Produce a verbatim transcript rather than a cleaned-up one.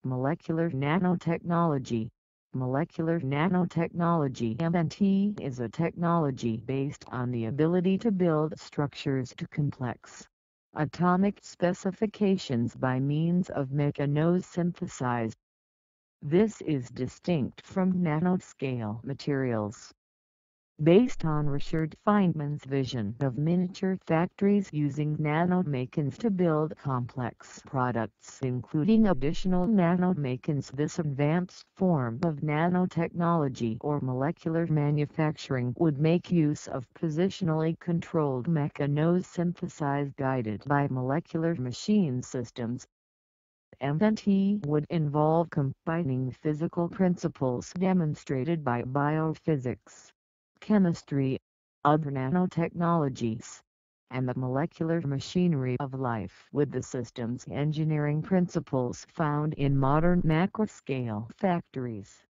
Molecular nanotechnology. Molecular nanotechnology (M N T) is a technology based on the ability to build structures to complex atomic specifications by means of mechanosynthesis. This is distinct from nanoscale materials. Based on Richard Feynman's vision of miniature factories using nanomachines to build complex products including additional nanomachines, this advanced form of nanotechnology or molecular manufacturing would make use of positionally controlled mechanosynthesis guided by molecular machine systems. M N T would involve combining physical principles demonstrated by biophysics, chemistry, other nanotechnologies, and the molecular machinery of life with the systems engineering principles found in modern macroscale factories.